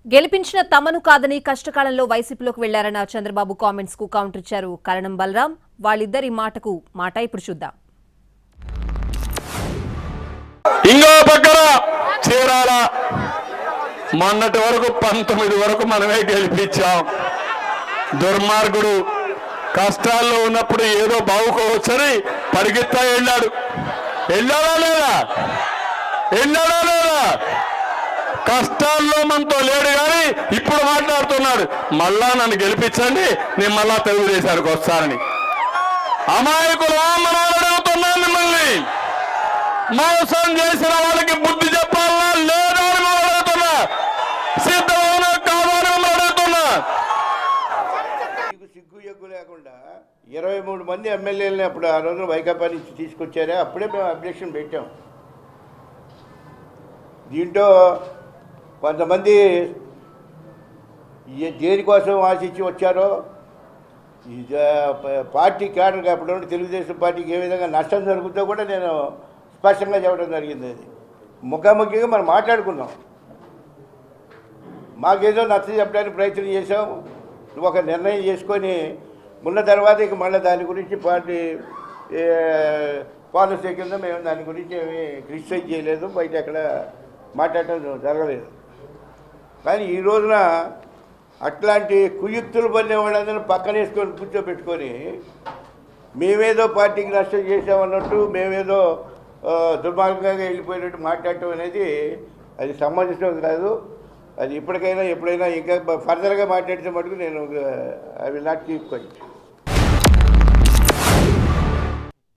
గెలిపించిన తమను కాదని కష్టకాలంలో వైసీపీలోకి వెళ్లారన్న చంద్రబాబు కామెంట్స్ కు కౌంటర్ ఇచ్చారు కరణం బలరాం. వాళ్ళిద్దరి మాటకు మాట ఇప్పుడు చూద్దాం. ఇంకో పక్కన చీరాల మొన్నటి వరకు 19 వరకు మనమే గెలిపించాం. దుర్మార్గుడు కష్టాల్లో ఉన్నప్పుడు ఏదో బావుకోవచ్చని పరిగెత్తా వెళ్ళాడా లేదా కష్టాల్లో మనతో లేడు కానీ ఇప్పుడు మాట్లాడుతున్నాడు మళ్ళా నన్ను గెలిపించండి నేను మళ్ళా తెలుగుదేశానికి వస్తానని. అమాయకులు అడుగుతున్నాను మిమ్మల్ని. మోసం చేసిన వాళ్ళకి బుద్ధి చెప్పాలా లేదా అని అడుగుతున్నా. సిద్ధమైన కావాలని అడుగుతున్నా. సిగ్గు ఎగ్గు లేకుండా 23 మంది ఎమ్మెల్యేలని అప్పుడు ఆ రోజు వైకాపా నుంచి తీసుకొచ్చారే, అప్పుడే మేము అబ్జెక్షన్ పెట్టాం. దీంట్లో కొంతమంది దేనికోసం ఆశించి వచ్చారో పార్టీ క్యాడర్గా అప్పుడు తెలుగుదేశం పార్టీకి ఏ విధంగా నష్టం జరుగుతుందో కూడా నేను స్పష్టంగా చెప్పడం జరిగింది. అది ముఖాముఖిగా మనం మాట్లాడుకున్నాం. మాకేదో నచ్చ చెప్పడానికి ప్రయత్నం చేసాం. నువ్వు ఒక నిర్ణయం చేసుకొని ఉన్న తర్వాత ఇక మళ్ళీ దాని గురించి పార్టీ పాలసీ కింద మేము దాని గురించి ఏమి క్రిటిసైజ్ చేయలేదు, బయట ఎక్కడ మాట్లాడటం జరగలేదు. కానీ ఈ రోజున అట్లాంటి కుయుక్తులు పడిన వాళ్ళందరూ పక్కన వేసుకొని కూర్చోబెట్టుకొని మేమేదో పార్టీకి నష్టం చేసామన్నట్టు, మేమేదో దుర్మార్గంగా వెళ్ళిపోయినట్టు మాట్లాడటం అనేది అది సంబంధించడం కాదు. అది ఇప్పటికైనా ఎప్పుడైనా ఇంకా ఫర్దర్గా మాట్లాడితే మటుకు నేను I will not keep quiet.